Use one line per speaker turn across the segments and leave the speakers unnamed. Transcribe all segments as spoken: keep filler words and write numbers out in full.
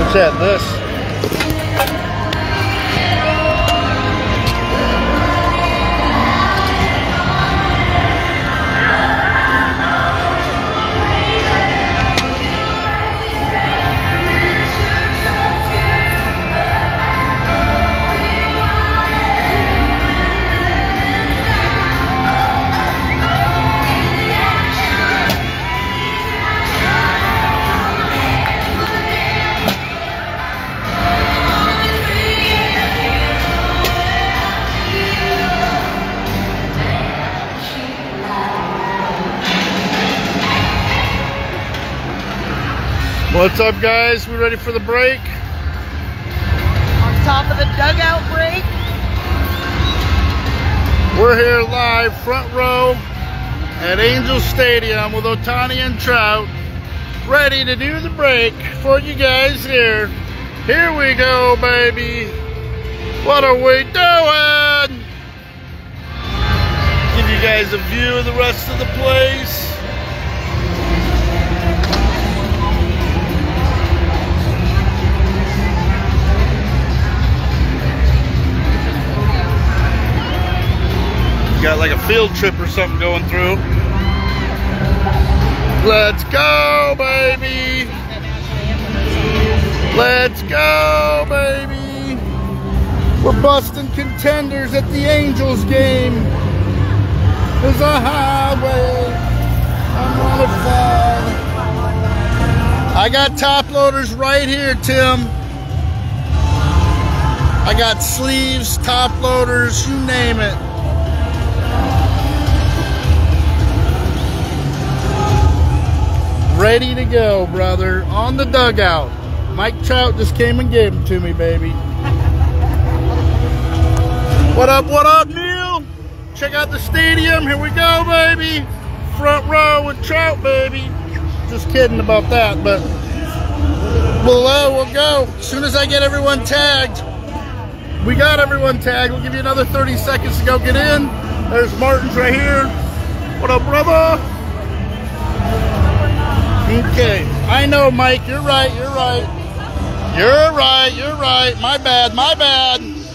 Check this. What's up, guys? We ready for the break?
On top of the dugout break.
We're here live, front row at Angel Stadium with Ohtani and Trout, ready to do the break for you guys here. Here we go, baby. What are we doing? Give you guys a view of the rest of the place. Got like a field trip or something going through. Let's go, baby. Let's go, baby. We're busting contenders at the Angels game. There's a highway. I'm running fast. I got top loaders right here, Tim. I got sleeves, top loaders, you name it. Ready to go, brother. On the dugout. Mike Trout just came and gave them to me, baby. What up, what up, Neil? Check out the stadium. Here we go, baby. Front row with Trout, baby. Just kidding about that, but below we'll go. As soon as I get everyone tagged. We got everyone tagged. We'll give you another thirty seconds to go get in. There's Martin's right here. What up, brother? Okay, I know, Mike, you're right, you're right. You're right, you're right. My bad, my bad.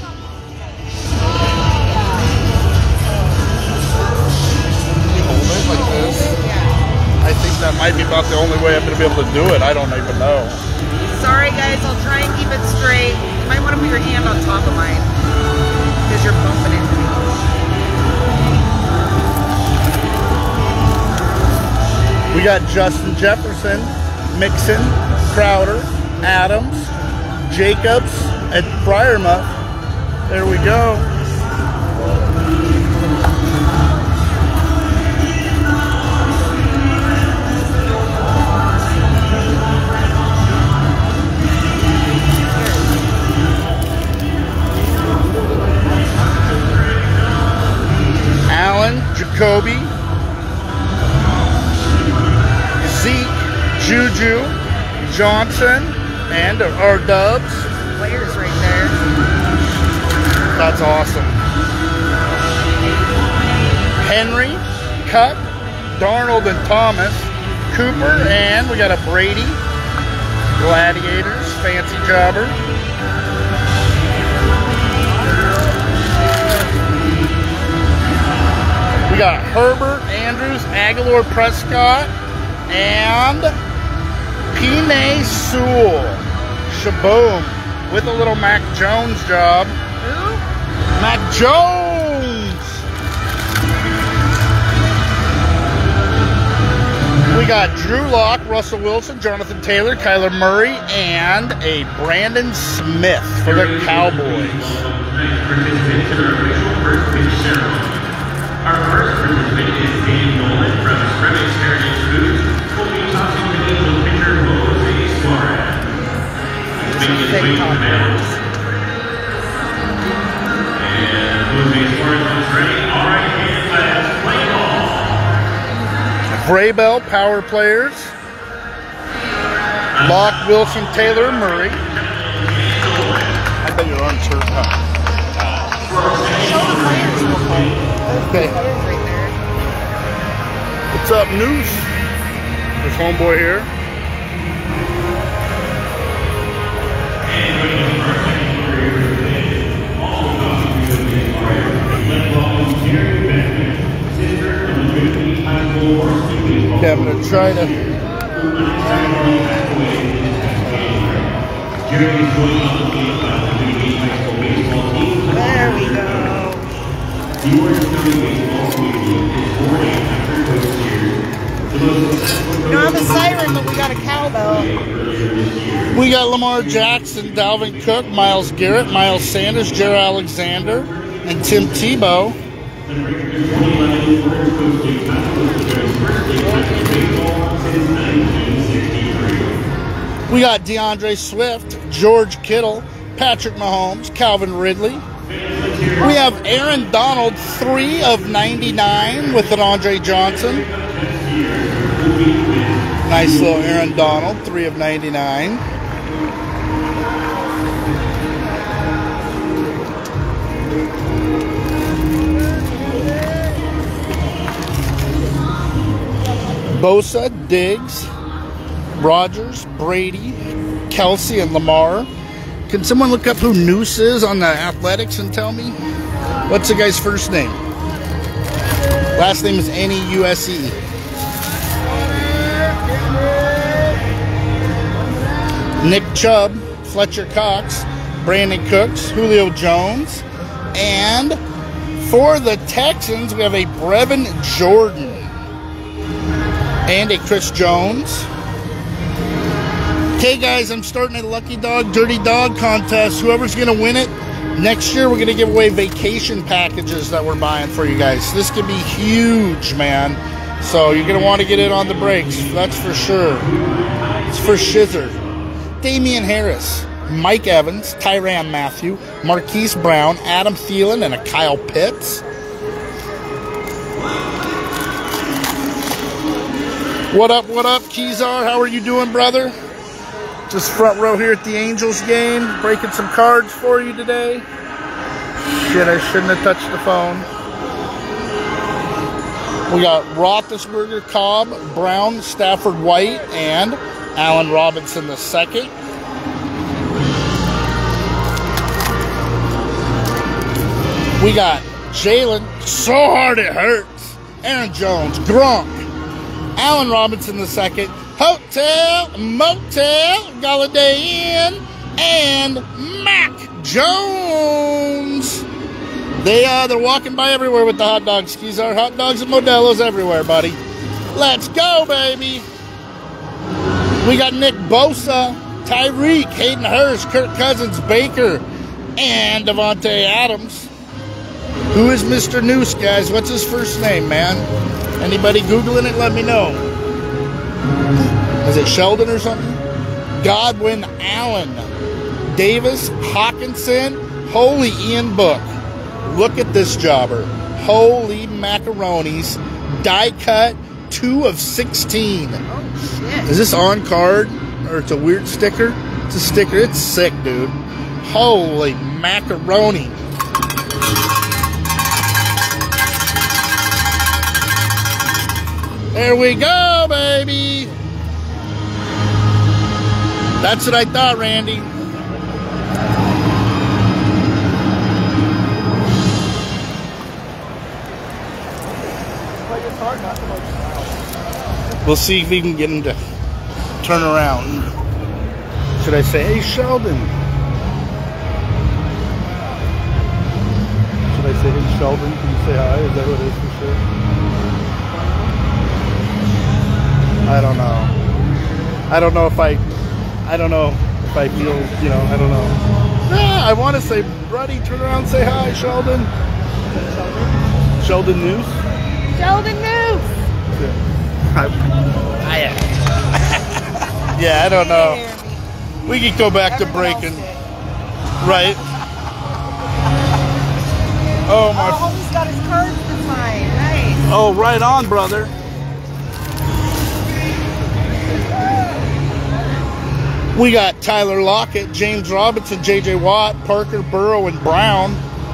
Hold it like this. I think that might be about the only way I'm going to be able to do it. I don't even know.
Sorry, guys, I'll try and keep it straight. You might want to put your hand on top of mine because you're bumping into me.
We got Justin Jefferson, Mixon, Crowder, Adams, Jacobs, and Fryermuth. There we go. Allen, Jacoby, Zeke, Juju, Johnson, and our Dubs.
Players right there.
That's awesome. Henry, Cup, Darnold and Thomas, Cooper, and we got a Brady. Gladiators, fancy jobber. We got Herbert, Andrews, Aguilar, Prescott, and Penei Sewell. Shaboom. With a little Mac Jones job.
Who?
Mac Jones! We got Drew Lock, Russell Wilson, Jonathan Taylor, Kyler Murray, and a Brandon Smith for the Cowboys.
Our first participant is Danny Nolan from Scrimmage Heritage Foods. We'll be tossing the Angel pitcher Jose Suarez. Making his way to the mound. And Jose Suarez is ready. All right, and let's play ball.
Braybell, power players. Lock, Wilson, Taylor, Murray. I bet your arms hurt, huh?
Show the players real quick.
Okay.
Right there.
What's up, Noose? There's homeboy here. Okay, I'm going to try to...
There we go. We don't have a siren, but we got a cowbell.
We got Lamar Jackson, Dalvin Cook, Myles Garrett, Miles Sanders, Jared Alexander, and Tim Tebow. We got DeAndre Swift, George Kittle, Patrick Mahomes, Calvin Ridley. We have Aaron Donald, three of ninety-nine with an Andre Johnson. Nice little Aaron Donald, three of ninety-nine. Bosa, Diggs, Rodgers, Brady, Kelsey, and Lamar. Can someone look up who Noose is on the Athletics and tell me? What's the guy's first name? Last name is N E U S E. Nick Chubb, Fletcher Cox, Brandon Cooks, Julio Jones, and for the Texans, we have a Brevin Jordan and a Chris Jones. Okay, guys, I'm starting a Lucky Dog, Dirty Dog contest. Whoever's going to win it, next year we're going to give away vacation packages that we're buying for you guys. This could be huge, man. So you're going to want to get in on the breaks. That's for sure. It's for Shizzer. Damian Harris, Mike Evans, Tyrann Mathieu, Marquise Brown, Adam Thielen, and a Kyle Pitts. What up, what up, Kezar? How are you doing, brother? Just front row here at the Angels game, breaking some cards for you today. Shit, I shouldn't have touched the phone. We got Roethlisberger, Cobb, Brown, Stafford White, and Allen Robinson the second. We got Jalen, so hard it hurts. Aaron Jones, Gronk, Allen Robinson the second. Hotel, Motel, Galladay Inn, and Mac Jones. They uh, they're walking by everywhere with the hot dogs. Skis are hot dogs and Modelo's everywhere, buddy. Let's go, baby. We got Nick Bosa, Tyreek, Hayden Hurst, Kirk Cousins, Baker, and Devontae Adams. Who is Mister Noose, guys? What's his first name, man? Anybody Googling it? Let me know. Is it Sheldon or something? Godwin Allen, Davis, Hawkinson, holy Ian Book. Look at this jobber. Holy macaronis. Die cut, two of sixteen.
Oh, shit.
Is this on card? Or it's a weird sticker? It's a sticker. It's sick, dude. Holy macaroni. There we go, baby. That's what I thought, Randy. We'll see if we can get him to turn around. Should I say, hey, Sheldon? Should I say, hey, Sheldon? Can you say hi? Is that what it is for sure? I don't know. I don't know if I, I don't know if I feel, you know, I don't know. Nah, I want to say, buddy, turn around and say hi, Sheldon. Sheldon Noose?
Sheldon Noose.
I, I, yeah, I don't know. We could go back to breaking. Right. Oh, my.
Oh, he's got his cards to sign. Nice.
Oh, right on, brother. We got Tyler Lockett, James Robinson, J J Watt, Parker, Burrow, and Brown.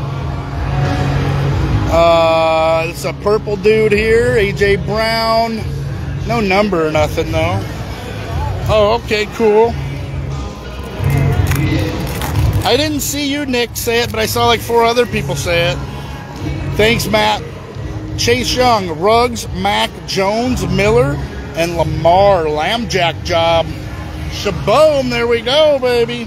Uh, it's a purple dude here, A J Brown. No number or nothing, though. Oh, okay, cool. I didn't see you, Nick, say it, but I saw like four other people say it. Thanks, Matt. Chase Young, Ruggs, Mac, Jones, Miller, and Lamar. Lambjack job. Shaboom, there we go, baby.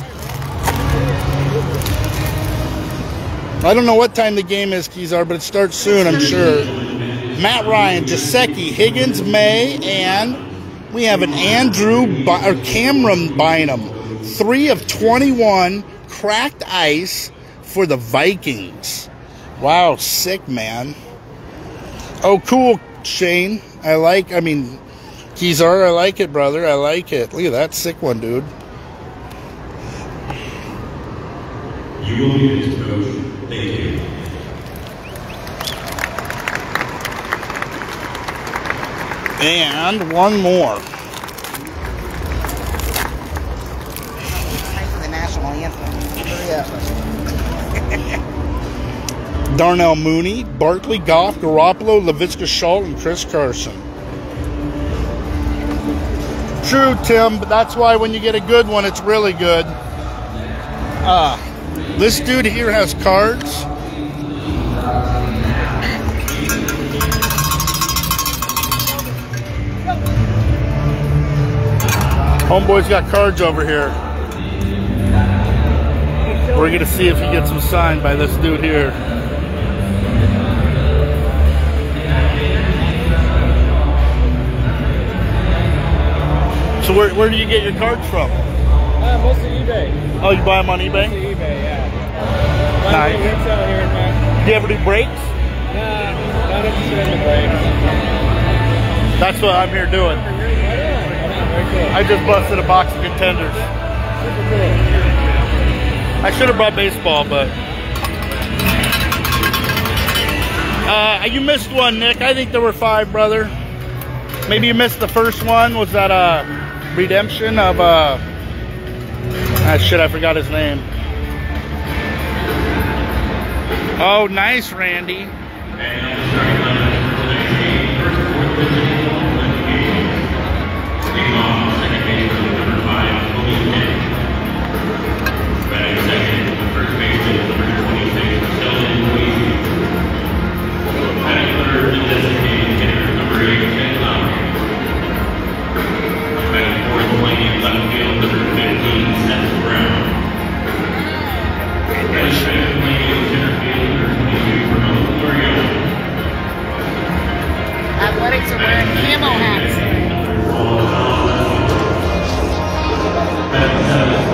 I don't know what time the game is, Kezar, but it starts soon, I'm sure. Matt Ryan, Jasecki, Higgins, May, and we have an Andrew By or Cameron Bynum. three of twenty-one cracked ice for the Vikings. Wow, sick, man. Oh, cool, Shane. I like, I mean, Kezar, I like it, brother. I like it. Look at that sick one, dude.
You will be this coach. Thank you.
And one more.
Time for the national anthem. Hurry up.
Darnell Mooney, Barkley, Goff, Garoppolo, Laviska Shenault, and Chris Carson. True, Tim, but that's why when you get a good one, it's really good. Uh, this dude here has cards. Homeboy's got cards over here. We're going to see if he gets them signed by this dude here. So where, where do you get your cards from?
Uh, mostly eBay.
Oh, you buy them on eBay?
Mostly eBay, yeah. Buy
Nice.
them on retail here and there.
Do you ever do breaks?
Nah, not interested in the breaks.
That's what I'm here doing.
Right on. Right on. Very cool.
I just busted a box of contenders.
Super cool.
I should have brought baseball, but... Uh, you missed one, Nick. I think there were five, brother. Maybe you missed the first one. Was that a redemption of... Uh, ah, shit, I forgot his name. Oh, nice, Randy.
Athletics are wearing camo hats.